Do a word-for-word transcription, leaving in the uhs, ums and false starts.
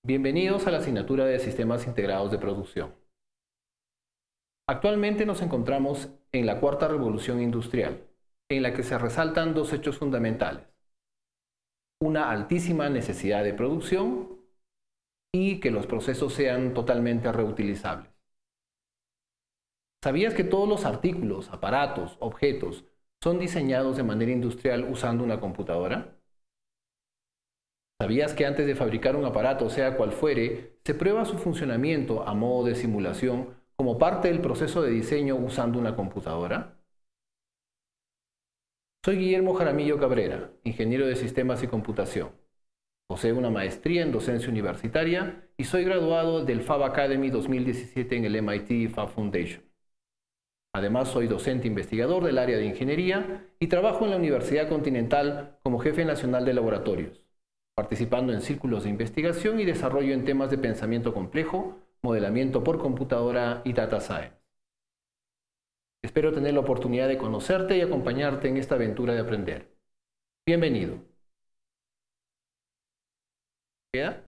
Bienvenidos a la asignatura de Sistemas Integrados de Producción. Actualmente nos encontramos en la cuarta revolución industrial, en la que se resaltan dos hechos fundamentales: una altísima necesidad de producción y que los procesos sean totalmente reutilizables. ¿Sabías que todos los artículos, aparatos, objetos son diseñados de manera industrial usando una computadora? ¿Sabías que antes de fabricar un aparato, sea cual fuere, se prueba su funcionamiento a modo de simulación como parte del proceso de diseño usando una computadora? Soy Guillermo Jaramillo Cabrera, ingeniero de Sistemas y Computación. Poseo una maestría en docencia universitaria y soy graduado del Fab Academy dos mil diecisiete en el M I T Fab Foundation. Además, soy docente investigador del área de ingeniería y trabajo en la Universidad Continental como jefe nacional de laboratorios, participando en círculos de investigación y desarrollo en temas de pensamiento complejo, modelamiento por computadora y data science. Espero tener la oportunidad de conocerte y acompañarte en esta aventura de aprender. Bienvenido. ¿Queda?